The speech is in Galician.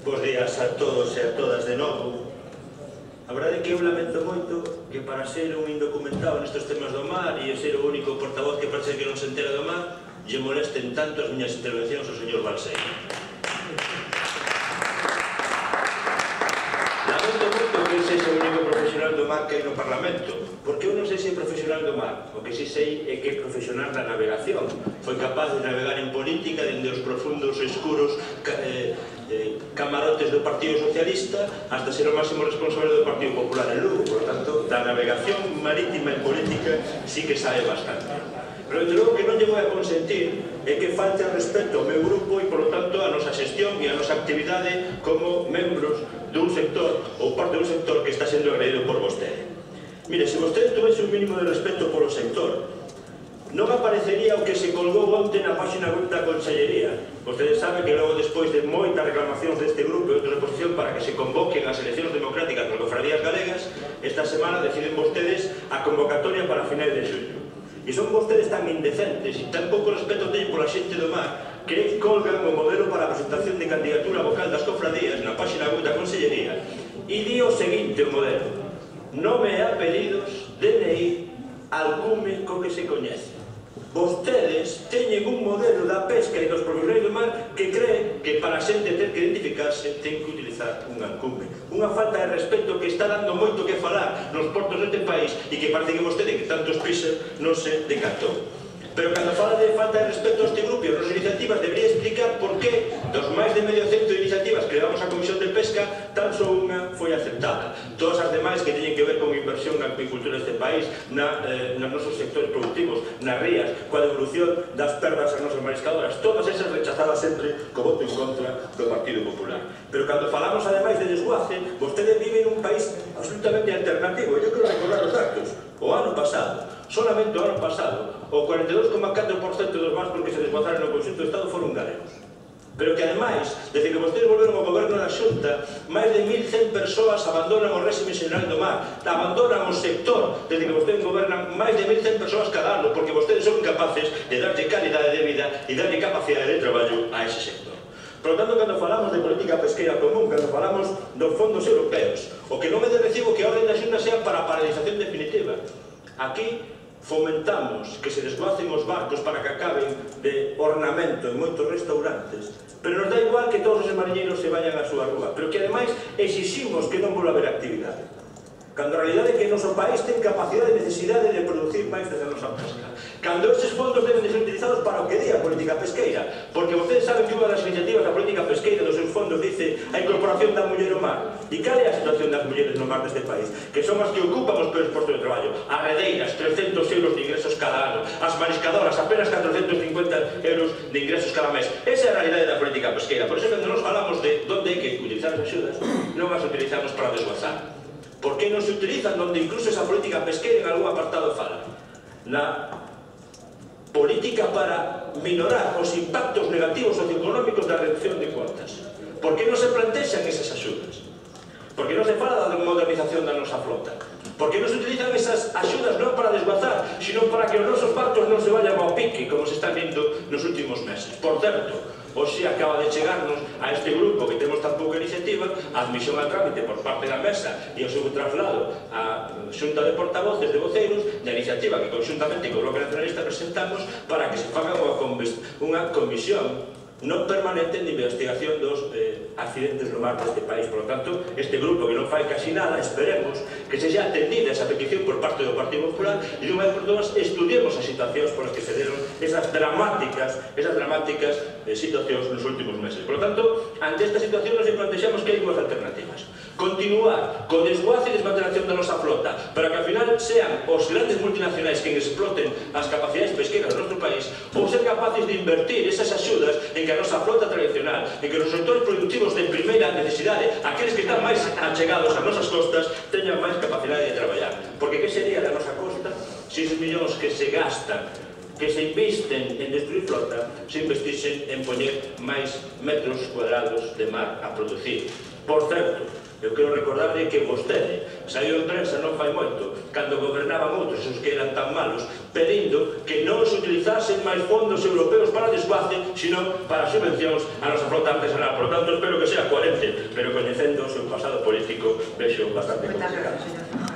Bos días a todos e a todas de novo. A verdade é que eu lamento moito que para ser un indocumentado nestes temas do mar e ser o único portavoz que parece que non se entera do mar, lle molesten tanto as miñas intervencións ao señor Balseiro. Lamento moito que sexa o único profesional do mar que hai no Parlamento, porque eu non sei se é profesional do mar, o que si sei é que é profesional da navegación. Foi capaz de navegar en política dende os profundos e escuros camarotes do Partido Socialista hasta ser o máximo responsable do Partido Popular en Lugo. Por lo tanto, da navegación marítima e política sí que sabe bastante. Pero, desde logo, que non lle vou a consentir é que falte al respecto ao meu grupo e, por lo tanto, a nosa xestión e a nosa actividade como membros dun sector ou parte dun sector que está sendo agredido por vostede. Mire, se vostede tuvese un mínimo de respeto polo sector, non aparecería o que se colgou onte na página web da Consellería. Vostedes saben que logo, despois de moitas reclamacións deste grupo e outra oposición para que se convoquen as eleccións democráticas nas cofradías galegas, esta semana deciden vostedes a convocatoria para finais de xullo. E son vostedes tan indecentes e tan pouco respeto teñen pola xente do mar que colgan o modelo para a presentación de candidatura vocal das cofradías na página web da Consellería e di o seguinte o modelo: nome e apelidos, DNI, alcume co que se coñece. Vostedes teñen un modelo da pesca e dos profesionais do mar que creen que para a xente ter que identificarse ten que utilizar un alcume. Unha falta de respeto que está dando moito que falar nos portos deste país e que parece que vostede, que tantos pisa, non se decatou. Pero cando fala de falta de respeto a este grupo e as nosas iniciativas, debería explicar por que dos máis de medio cento de iniciativas que levamos á Comisión de Pesca, tan só unha foi aceptada. Todas as demais que teñen que ver con inversión na acuicultura deste país, nos nosos sectores productivos, nas rías, coa devolución das perdas ás nosas mariscadoras, todas esas rechazadas sempre co voto en contra do Partido Popular. Pero cando falamos ademais de desguace, vostede vive nun país absolutamente alternativo. Eu quero recordar os datos. O ano pasado, solamente o ano pasado, o 42,4% dos barcos que se desguazaron no conxunto do Estado foron galegos. Pero que, ademais, desde que vostedes volveron ao goberno da Xunta, máis de 1.100 persoas abandonan o réxime xeral do mar, abandonan o sector, desde que vostedes gobernan, máis de 1.100 persoas cada ano, porque vostedes son incapaces de darlle calidade de vida e darlle capacidade de traballo a ese sector. Por lo tanto, cando falamos de política pesqueira común, cando falamos dos fondos europeos, o que non me de recibo que a orden da Xunta sea para a paralización definitiva. Aquí fomentamos que se desguacen os barcos para que acaben de ornamento en moitos restaurantes, pero nos dá igual que todos os mariñeiros se vayan á súa rúa, pero que ademais exiximos que non volva a haber actividade, cando a realidade é que o noso país ten capacidade e necesidade de producir máis desde a nosa pesca, cando estes fondos deben de ser utilizados para o que di a política pesqueira, porque vostedes saben que unha das iniciativas da política pesqueira dos seus fondos dice a incorporación da muller ao mar. E cal é a situación das mulleres no mar deste país? Que son as que ocupan os peores postos de traballo. As redeiras, 300 euros de ingresos cada ano. As mariscadoras, apenas 450 euros de ingresos cada mes. Esa é a realidade da política pesqueira. Por iso, cando nos falamos de onde hai que utilizar as axudas, non as utilizamos para desguazar. Por que non se utilizan onde incluso esa política pesqueira en algún apartado fala? Na política para minorar os impactos negativos socioeconómicos da reducción de cuotas. Por que non se plantexan esas axudas? Por que non se fala da modernización da nosa flota? Por que non se utilizan esas axudas non para desguazar, sino para que os nosos barcos non se vayan ao pique, como se está vendo nos últimos meses? Por certo, hoxe acaba de chegarnos a este grupo que temos tan pouca iniciativa a admisión al trámite por parte da mesa e o seu traslado á Xunta de Portavoces de Voceiros da iniciativa que conxuntamente co Bloque Nacionalista presentamos para que se faga unha comisión non permanente de investigación dos accidentes no mar deste país. Por lo tanto, este grupo que non fai casi nada, esperemos que se xa atendida esa petición por parte do Partido Popular e dunha vez por todas estudiemos as situacións por as que se deron esas dramáticas situacións nos últimos meses. Por lo tanto, ante esta situación nos plantexamos que hai dúas alternativas: continuar co desguace e desmantelación da nosa flota para que ao final sean os grandes multinacionais que exploten as capacidades pesqueiras do noso país, ou ser capaces de invertir esas axudas en que a nosa flota tradicional, en que os sectores productivos de primeira necesidade, aqueles que están máis achegados ás nosas costas, teñan máis capacidade de traballar. Porque que sería da nosa costa se os millóns que se gastan, que se invisten en destruir flota, se investisen en poñer máis metros cuadrados de mar a producir? Por certo, Eu quero recordarle que vostede saiu en prensa non fai moito, cando gobernaban outros, os que eran tan malos, pedindo que non se utilizasen máis fondos europeos para desguace, sino para subvencións a nosa flota artesanal. Por tanto, espero que sea coherente, pero coñecendo o seu pasado político, vexo bastante complicado.